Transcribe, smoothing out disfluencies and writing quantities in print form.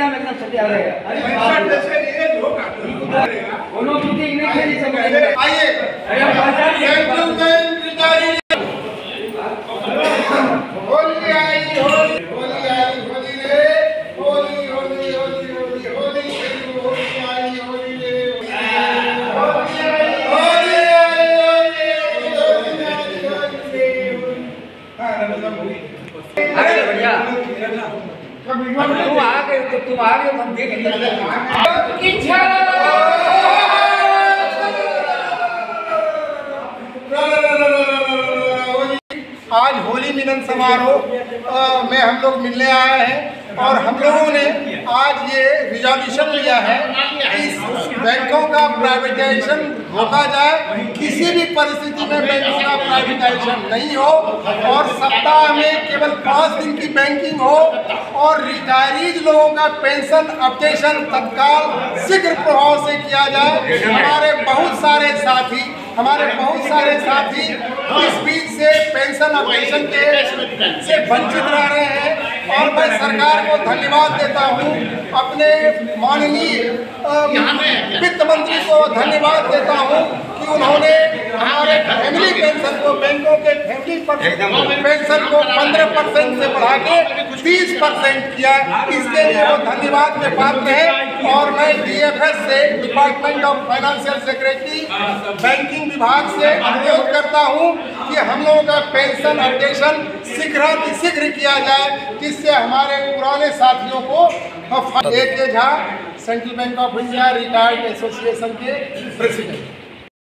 एकदम सत्य आ रहेगा। तुम आ गए हम देख आज होली मिलन समारोह में हम लोग मिलने आए हैं और हम लोगों ने आज ये रिजोल्यूशन लिया है कि बैंकों का प्राइवेटाइजेशन रोका जाए, किसी भी परिस्थिति में बैंकों का प्राइवेटाइजेशन नहीं हो और सप्ताह में केवल 5 दिन की बैंकिंग हो और रिटायरीज लोगों का पेंशन अपडेशन तत्काल शीघ्र प्रभाव से किया जाए। हमारे बहुत सारे साथी इस बीच से पेंशन अपडेशन से वंचित रह रहे हैं और मैं सरकार को धन्यवाद देता हूं, अपने माननीय वित्त मंत्री को धन्यवाद देता हूं कि उन्होंने हमारे फैमिली पेंशन को, बैंकों के फैमिली पेंशन को 15% से बढ़ा के 30% किया। इसके लिए वो धन्यवाद के पात्र है और मैं DFS से, department of financial secretary, banking विभाग से अनुरोध करता हूं कि हम लोगों का पेंशन अपडेशन शीघ्र किया जाए, जिससे हमारे पुराने साथियों को AK Jha, central bank of India retired association के प्रेसिडेंट।